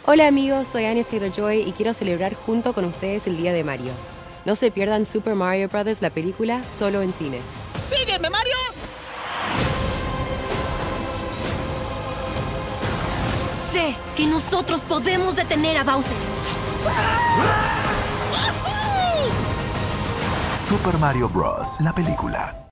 Hola amigos, soy Anya Taylor-Joy y quiero celebrar junto con ustedes el Día de Mario. No se pierdan Super Mario Bros. La película solo en cines. ¡Sígueme, Mario! Sé que nosotros podemos detener a Bowser. Super Mario Bros. La película.